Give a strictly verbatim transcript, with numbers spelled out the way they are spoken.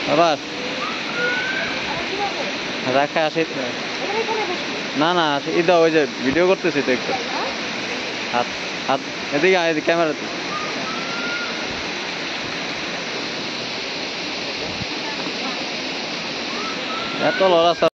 আবার রাখা আসি না না আসি ইদা ওই যে ভিডিও করতেছি তো একটু হাত হাত এদিকে আয় এদিকে ক্যামেরাতে এত লড়া